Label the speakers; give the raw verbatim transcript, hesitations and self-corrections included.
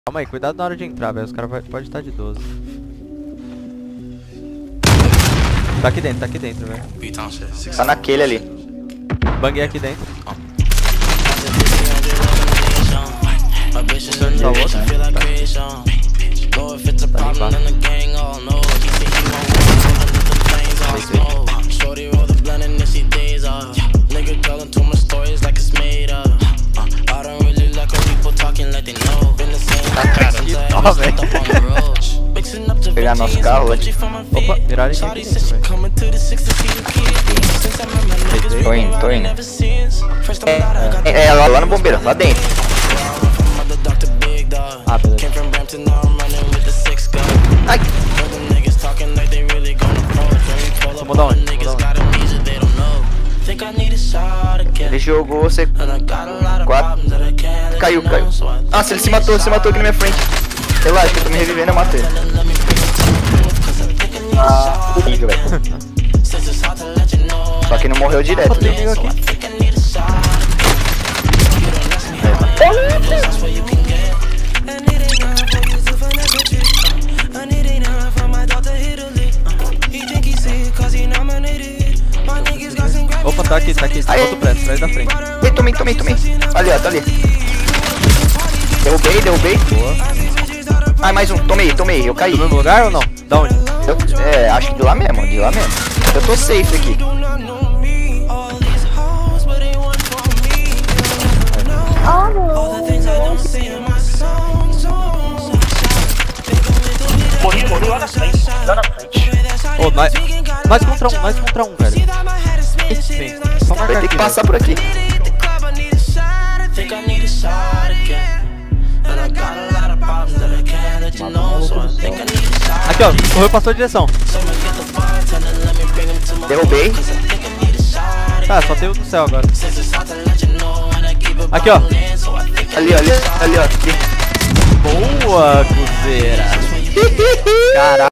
Speaker 1: Calma aí, cuidado na hora de entrar, velho. Os caras podem estar de doze. Tá aqui dentro, tá aqui dentro, velho.
Speaker 2: Tá naquele ali.
Speaker 1: Banguei aqui dentro.
Speaker 2: Tá
Speaker 1: outro. Tá Ó, velho.
Speaker 2: Pegar nosso carro hoje.
Speaker 1: Opa, viraram aqui dentro, velho.
Speaker 2: Tô indo, tô indo. É, é lá, lá no bombeiro, lá dentro.
Speaker 1: Ah, beleza.
Speaker 2: Ai.
Speaker 1: Vou dar onde? Vou dar onde?
Speaker 2: Ele jogou, você... Quatro. Caiu, caiu. Nossa, ele se matou, se matou aqui na minha frente. Relaxa, que eu tô me revivendo, eu matei. Ah, horrível, velho. Só que não morreu direto, viu?
Speaker 1: Opa, tá aqui, tá aqui. Tá outro prédio, atrás da frente.
Speaker 2: Ei, tomei, tomei, tomei. Ali, ó, tá ali. Derrubei, derrubei.
Speaker 1: Boa.
Speaker 2: Ai, mais um. Tomei, tomei. Eu caí.
Speaker 1: No mesmo lugar ou não? Da onde?
Speaker 2: Eu, é, acho que de lá mesmo, de lá mesmo. Eu tô safe aqui.
Speaker 3: Morri, morri lá na frente, lá na frente.
Speaker 1: Ô, oh, nós, nós contra um, nós contra um, velho. Sim, só marcar
Speaker 2: Vai ter
Speaker 1: aqui,
Speaker 2: que passar por aqui.
Speaker 1: Aqui, ó, correu, passou a direção.
Speaker 2: Derrubei.
Speaker 1: Tá, só tem o do céu agora. Aqui, ó.
Speaker 2: Ali, ali, ali, ó. Aqui.
Speaker 1: Boa, Cruzeira. Caraca.